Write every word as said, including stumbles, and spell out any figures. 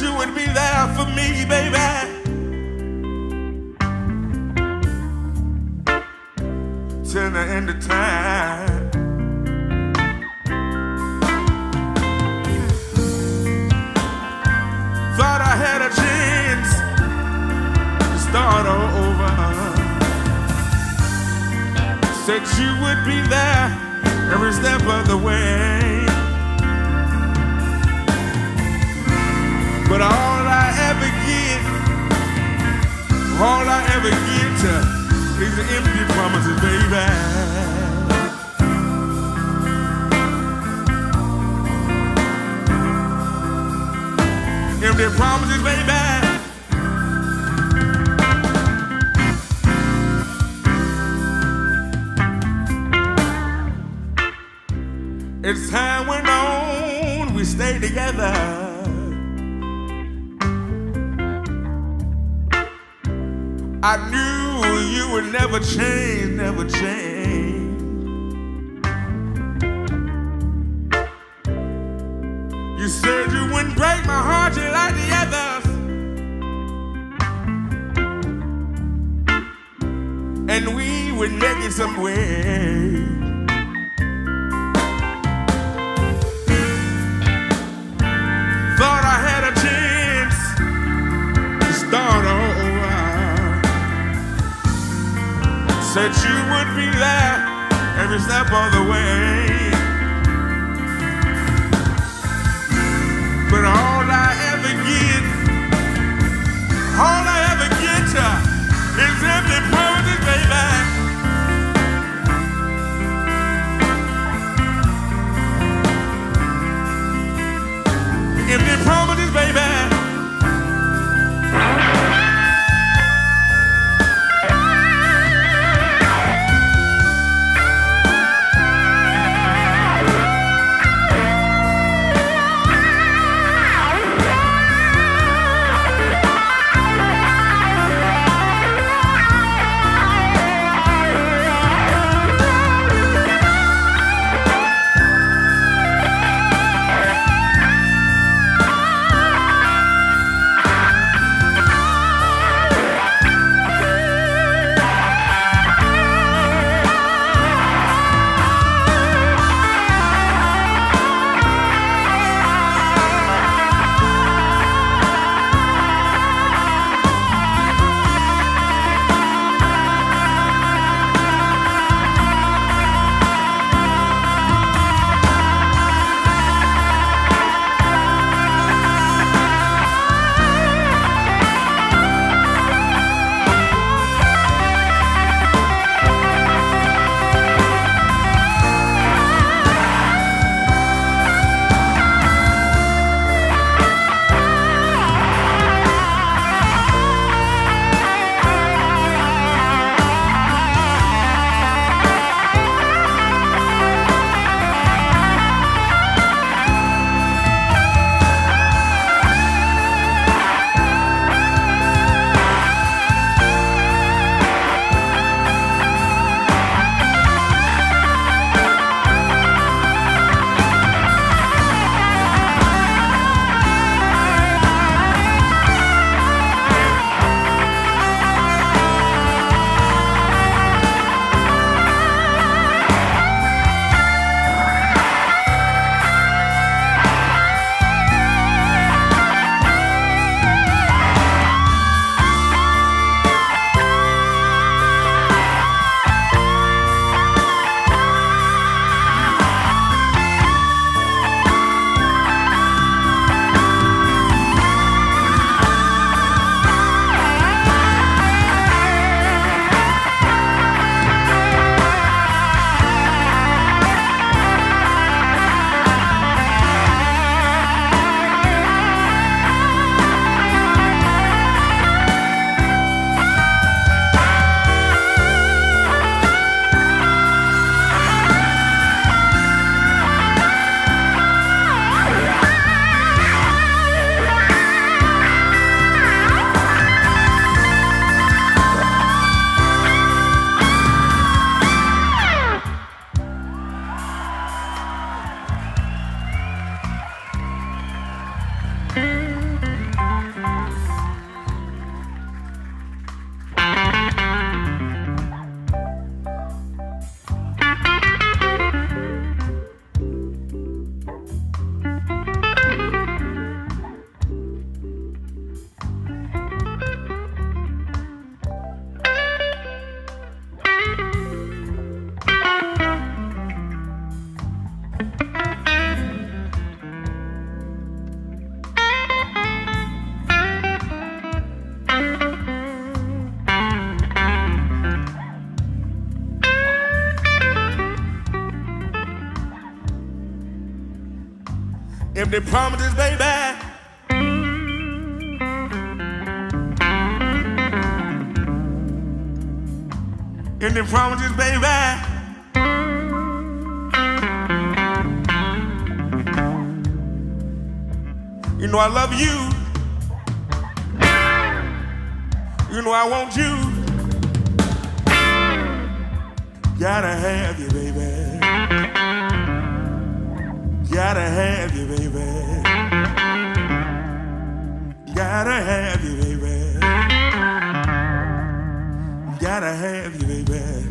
you would be there for me, baby. Till the end of time. Thought I had a chance to start over. Said you would be there every step of the way. But all I ever get, all I ever get is the empty promises, baby. Empty promises, baby. As time went on, we stayed together. I knew you would never change, never change. You said you wouldn't break my heart just like the others. And we would make it some way. Thought I had a chance to start over. Said you would be there every step of the way. But all I ever get, all I ever get is empty promises, baby. Empty promises, baby. they promises, baby. And they promises, baby. You know I love you. You know I want you. Gotta have you, baby. Gotta have you, baby. Gotta have you, baby. Gotta have you, baby.